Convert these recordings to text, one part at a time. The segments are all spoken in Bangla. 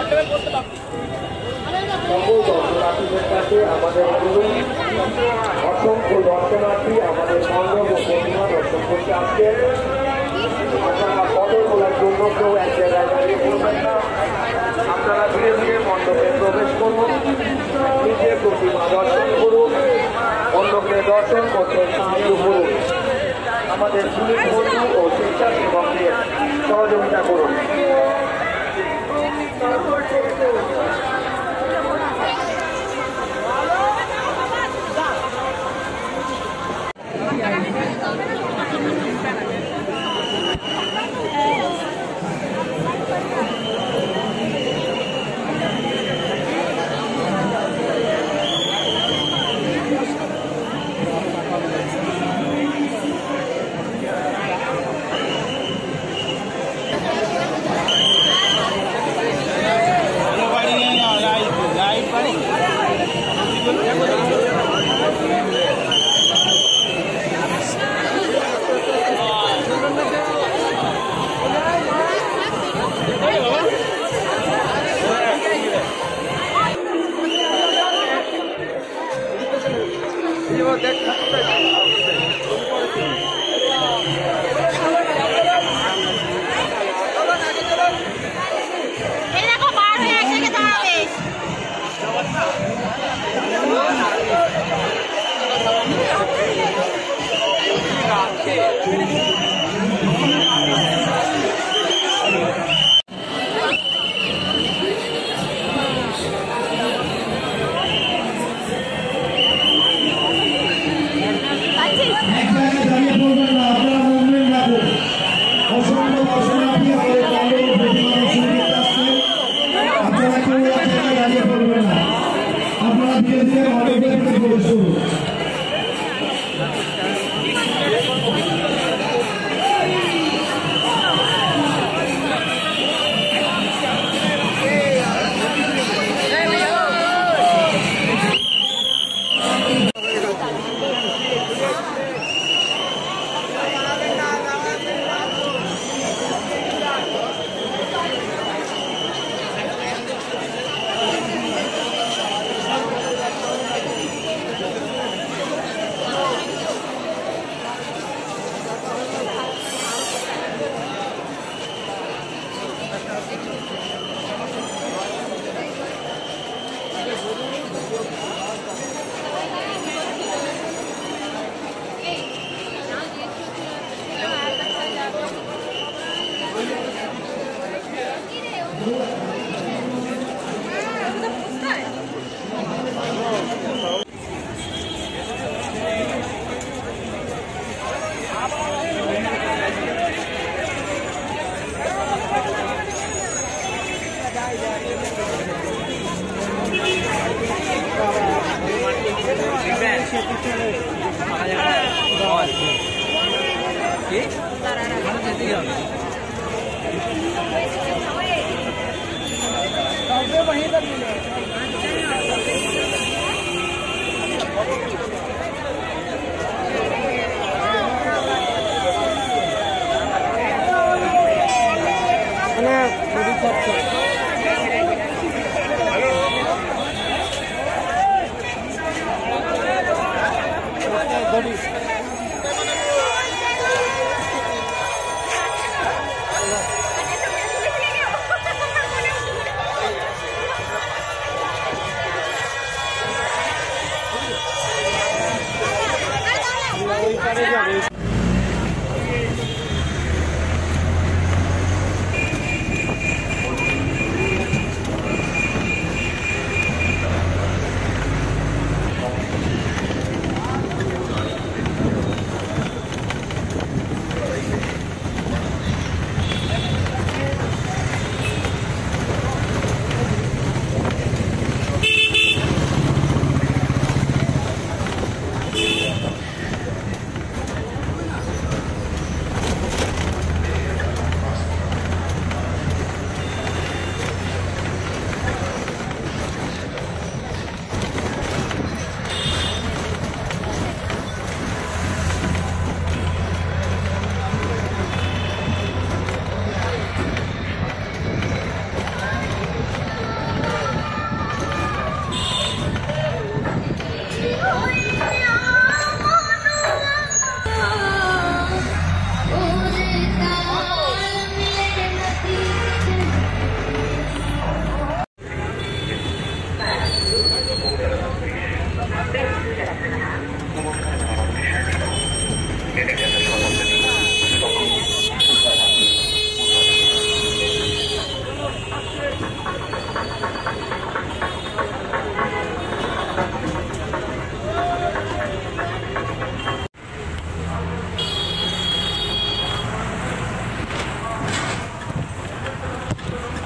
দর্শনার্থীদের কাছে আমাদের অসংখ্য দর্শনার্থী আমাদের মণ্ডপ ও প্রতিমা দর্শন করতে আসছেন। আপনারা ফটো তোলার জন্য কেউ এক জায়গায় দাঁড়িয়ে পড়বেন না, আপনারা ধীরে ধীরে মণ্ডপে প্রবেশ করুন, নিজের প্রতিমা দর্শন করুন, অন্যকে দর্শন করতে সাহায্য করুন। আমাদের পুলিশ বন্ধু ও স্বেচ্ছাসেবকদের সহযোগিতা করুন।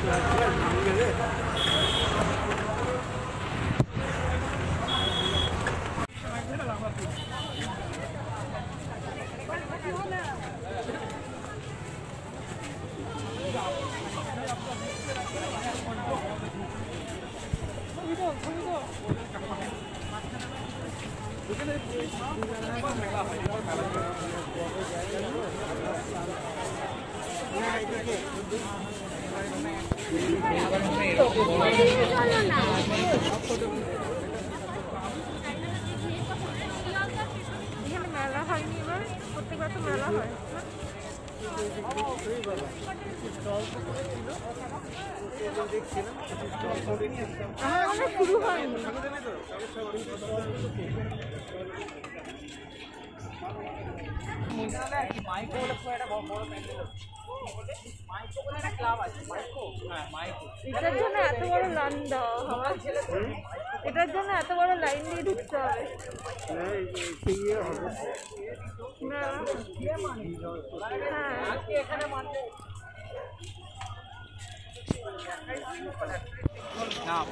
মেলা হয়নি এবার, প্রত্যেকবার তো মেলা হয়। আমার শুরু হয়নি। এটার জন্য এত বড় লাইন দেওয়া হয়, এটার জন্য এত বড় লাইন দিয়ে ঢুকতে হবে। হ্যাঁ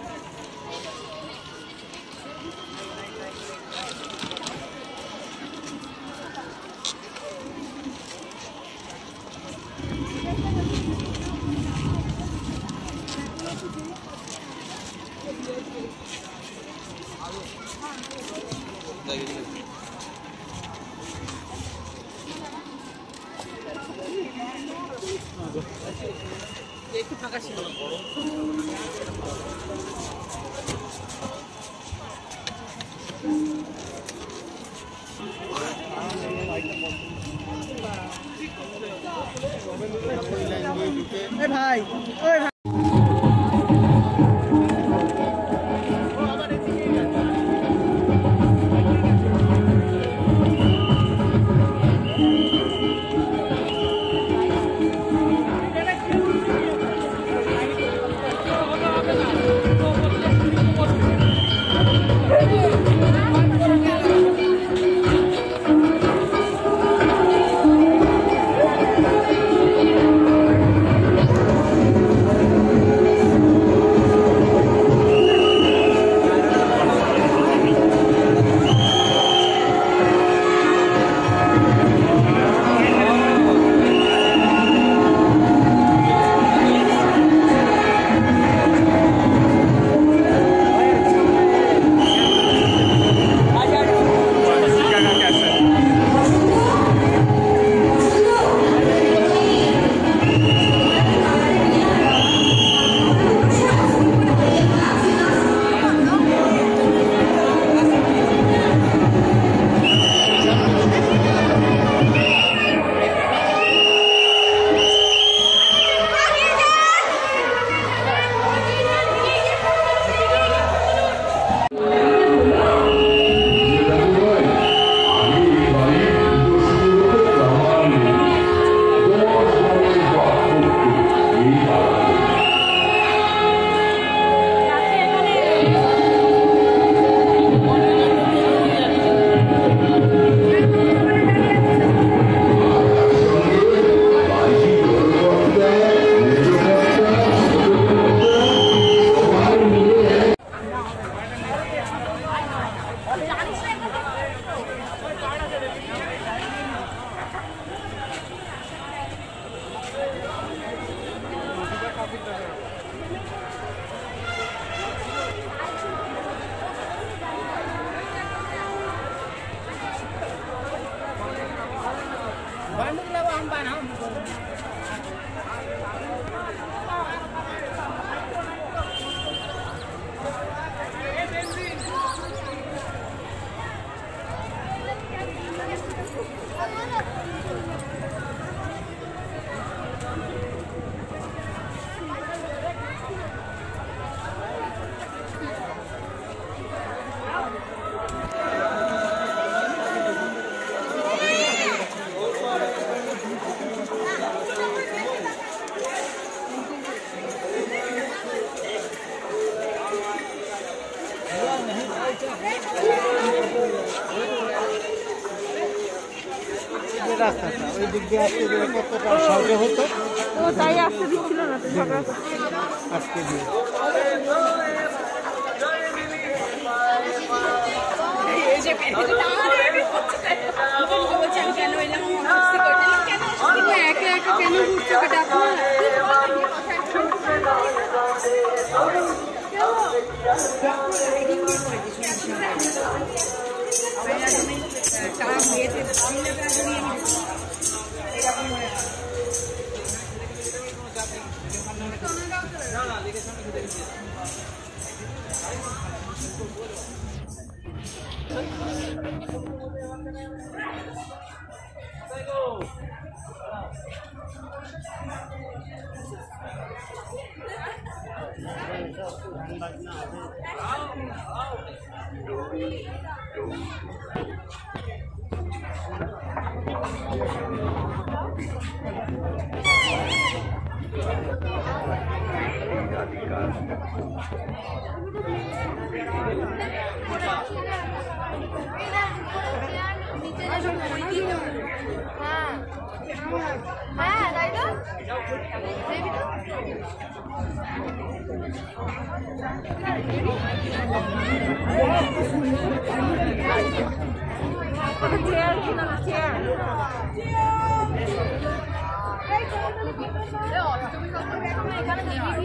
একটু ফাঁকা ছিল। ভাই ওই ভাই রাস্তাটা ওই দিক দিয়ে আসতে গেলে কতটা সহজে হতো। ও তাই আসতে দিচ্ছিল না তো, ঝগড়া করছিল। আজকে দিয়ে হ্যাঁ তাই তো চেয়ার কিনা না, চেয়ার। এখানে দেখি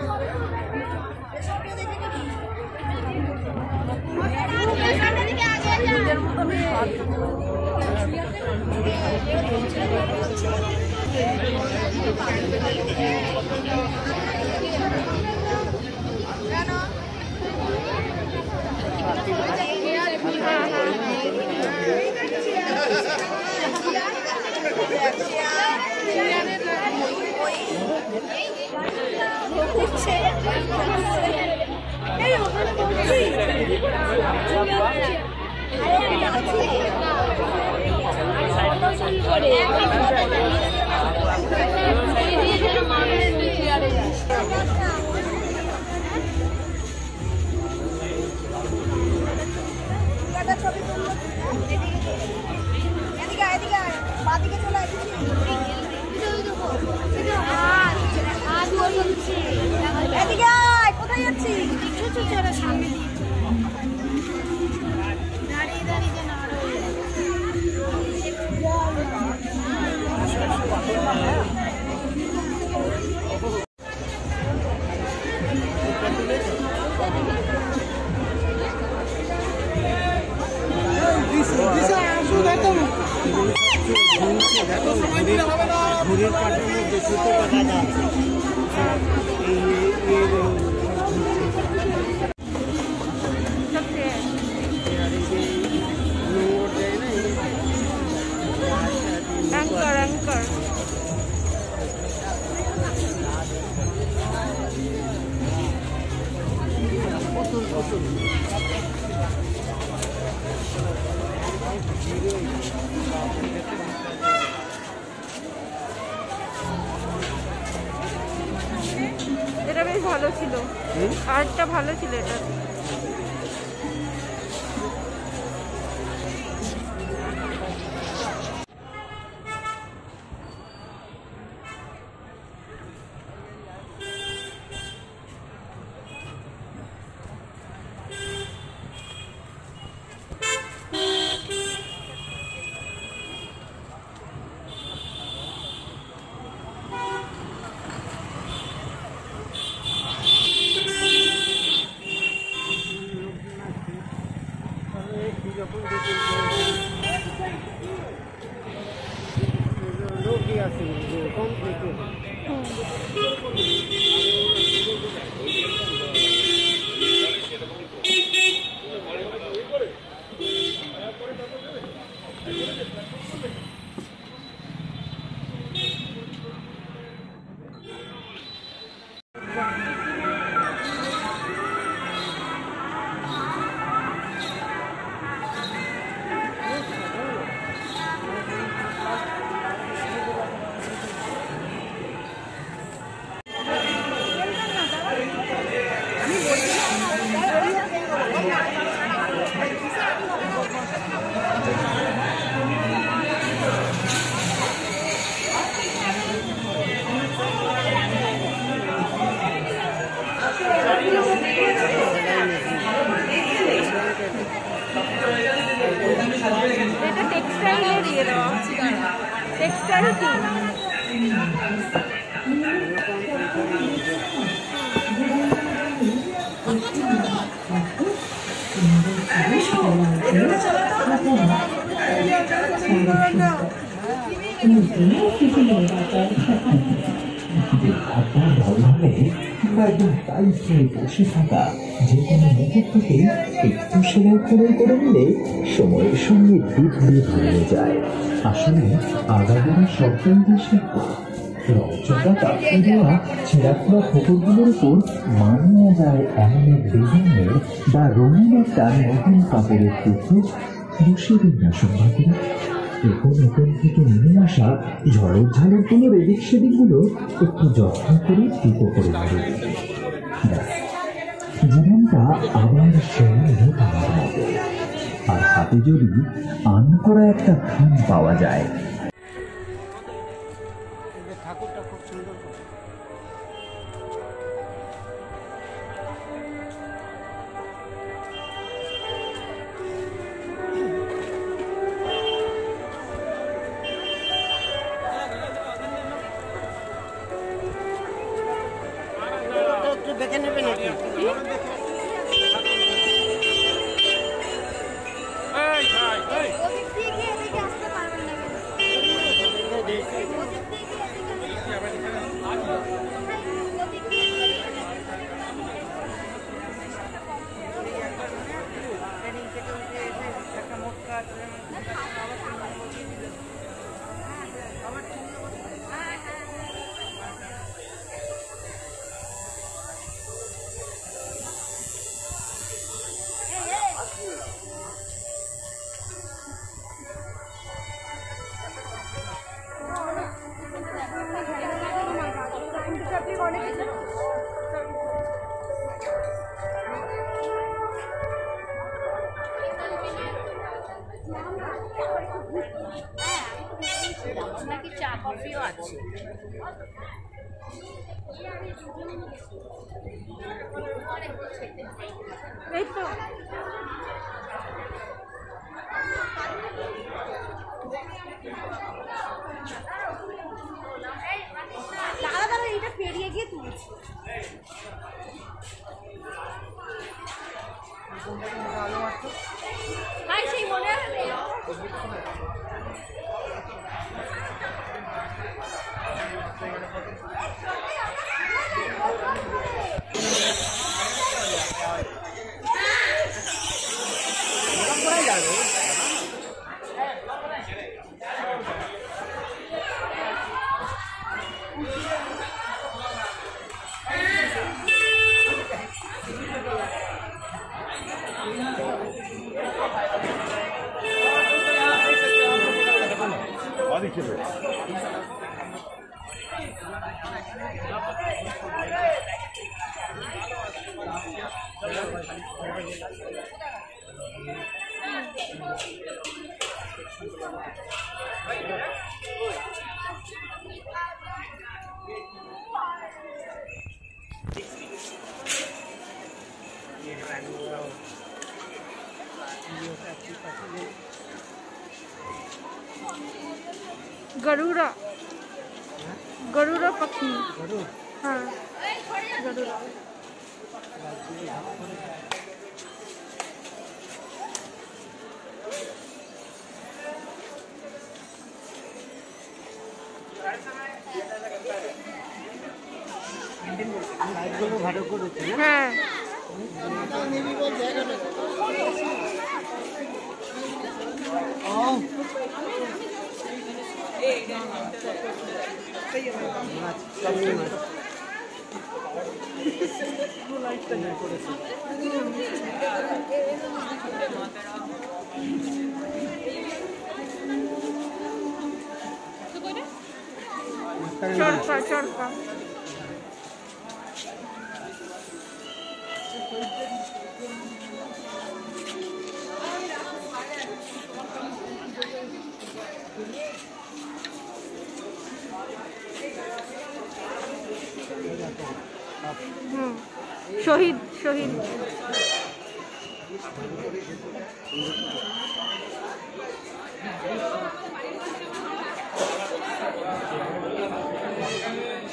কোথায় যাচ্ছি সামনে দাঁড়িয়ে দাঁড়িয়ে ঘুরির কাঠের মধ্যে সুতো কাটা আছে। অ্যাঙ্কার অ্যাঙ্কার এটা বেশ ভালো ছিল, আর্টটা ভালো ছিল এটা। একদম টাইট হয়ে বসে থাকা যে কোনো মুহূর্তকে একটু সেলাই করে নিলে সময়ের সঙ্গে দিব্যি হারিয়ে যায়। আসলে আগাগোড়া সবটাই শিল্প। রংচটা কাটতে দেওয়া ছেঁড়াখোড়া খোপরগুলোর উপর মানিয়ে যায় এমন এক ডিজাইনের বা রঙিন একটা নতুন কাপড়ের টুকরো বসিয়ে দিন না সম্ভাবনা। এখন থেকে নেমে আসা ঝড়ের ঝালরগুলোর এদিক সেদিকগুলো একটু যত্ন করে টিপো করে মেরে দিন। জীবনটা আবার সেই নতুনের মতো, আর হাতে যদি আন করা একটা খান পাওয়া যায়। ঠাকুরটা খুব সুন্দর। একটু দেখে নেবে নাকি? ওদিক দিয়ে গিয়ে এদিকে আসতে পারবেন না কেন? ওদিক দিয়ে গিয়ে এদিকে ওদিক দিয়ে নাকি চা কফিও আছে। এই তো দাঁড়া দাঁড়া, এটা পেরিয়ে গিয়ে তুলছি। ভাই সেই মনে আছে गरुड़ा गरुड़ा पक्षी। हाँ गरुड़ा। লাইটগুলো ভালো করেছে। হ্যাঁ চরকা চরকা। শহীদ শহীদ।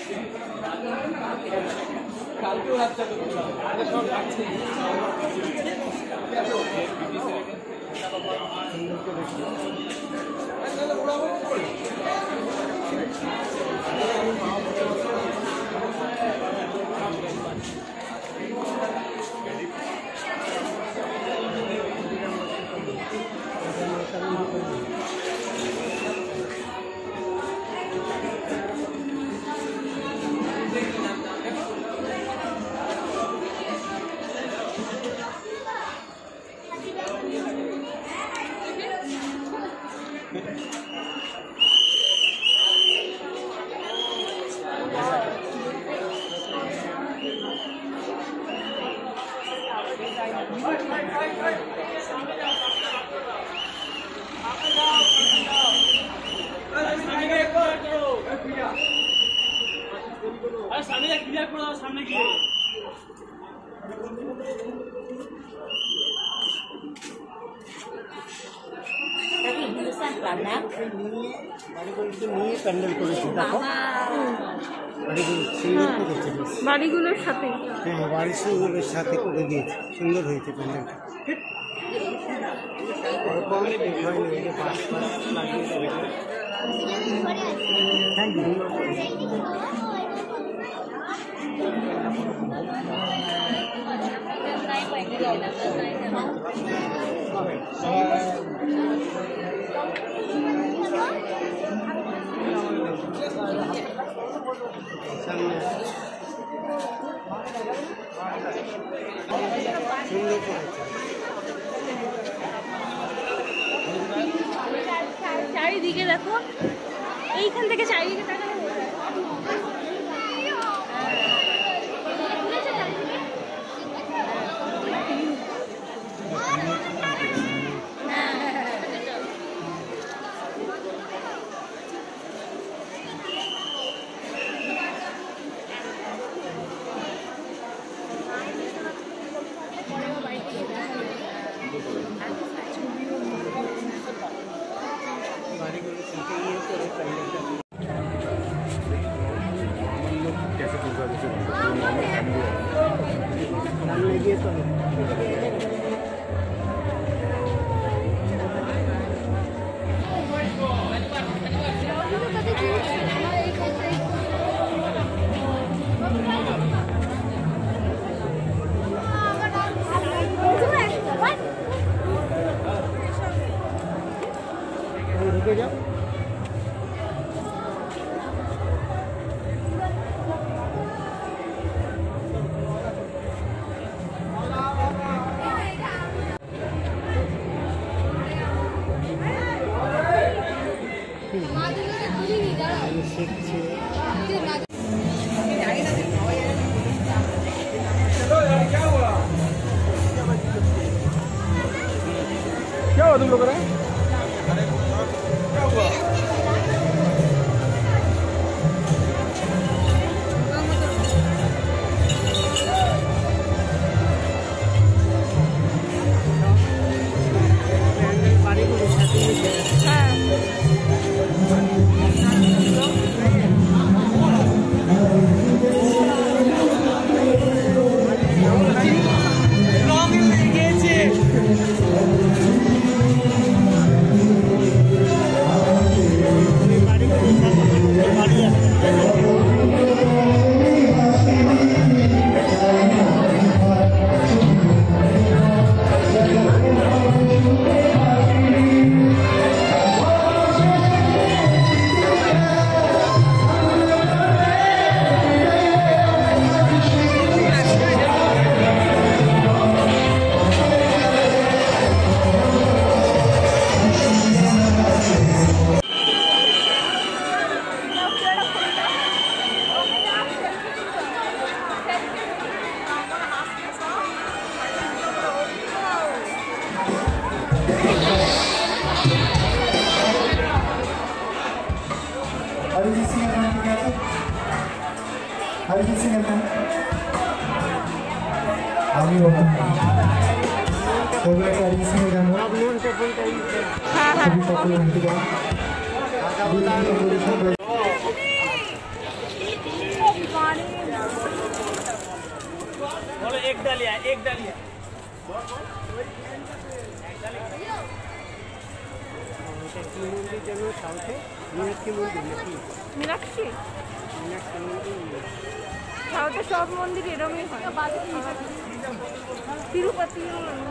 নিয়ে প্যান্ডেল করেছি দেখো বাড়িগুলোর সাথে হ্যাঁ বাড়িগুলোর সাথে করে দিয়েছি সুন্দর হয়েছে প্যান্ডেলটা থ্যাংক ইউ চারিদিকে দেখো, এইখান থেকে চারিদিকে তাকালে ঢুকে যাও শিখছে क्या हुआ तुम लोगों ने? বাড়িগুলোর সাথে अरिजीत सिंह का गाना क्या था? अरिजीत सिंह का गाना आगे होगा फेवरेट अरिजीत सिंह का गाना सभी पॉपुलर हिट गाना এটা কি মন্দির যেন সাউথে মীনাক্ষী মন্দির নাকি মীনাক্ষী মীনাক্ষী মন্দির সাউথে সব মন্দির এরমই হয় তিরুপতি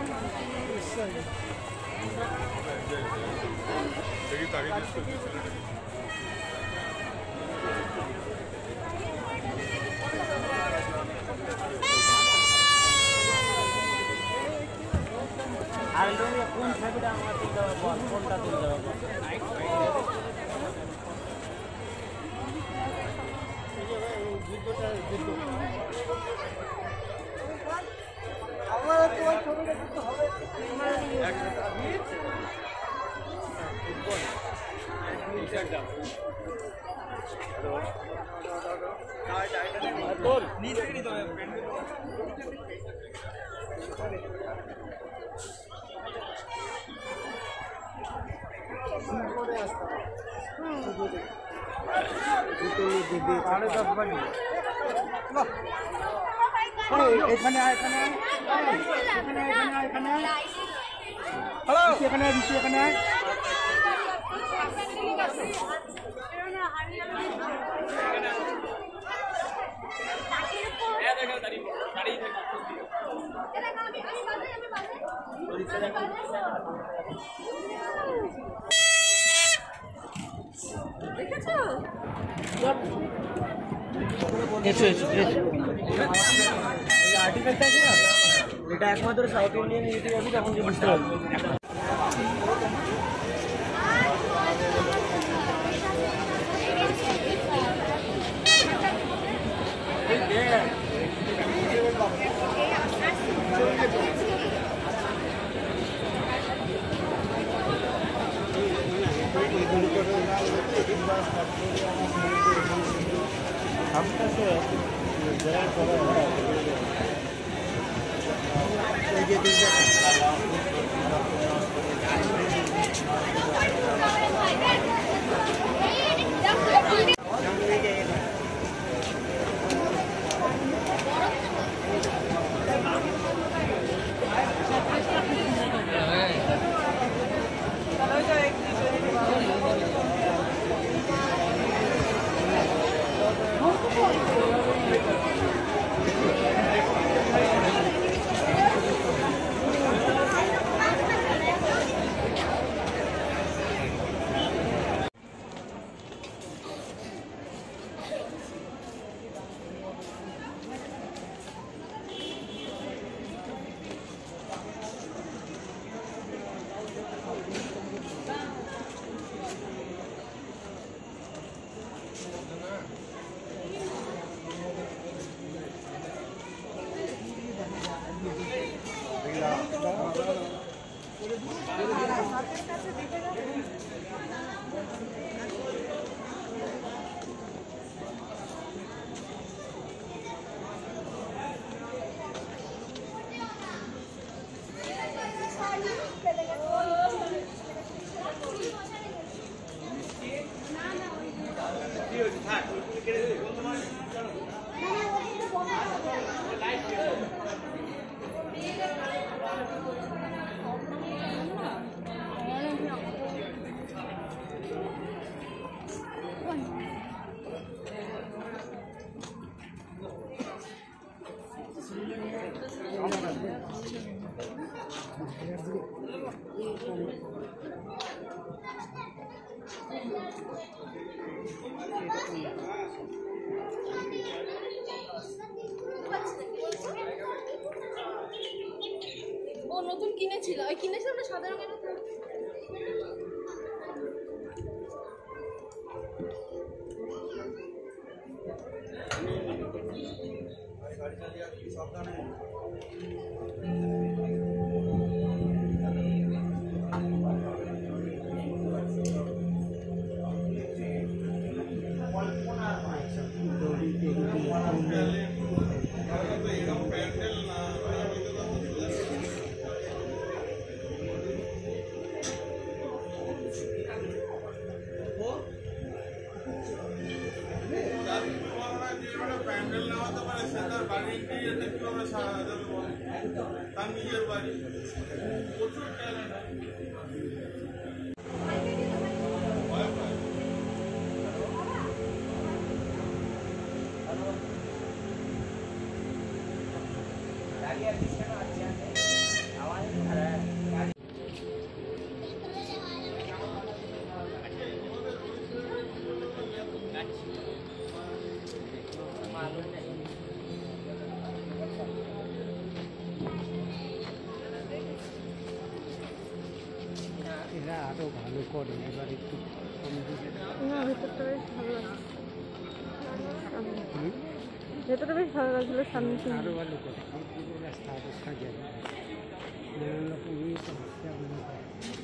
কোন ছবিটা আমার তুলতে হবে বল কোনটা তুলতে হবে আমার তোমার ছবিটা করতে হবে এখানে এখানে দেখেছো? আর্টিকেলটা আছে না এটা একমাত্র সাউথ ইন্ডিয়ান ইউটিউব আছে তখন যে বুঝতে পারবো ও নতুন কিনেছিল ওই কিনেছিল না সাদা রঙের প্যান্ডেল নেওয়াতে পারে সে তার বাড়ির দিয়ে দেখতে হবে সারা এরা আরও ভালো করে, এবার একটু কম দিলে না, ভেতরটা বেশ ভালো লাগছে। হুম? ভেতরটা বেশ ভালো লাগছিল, সামনে আরও ভালো করে, এই পুরো রাস্তা আরও সাজানো নানান রকম ইয়ে তো হচ্ছে আপনার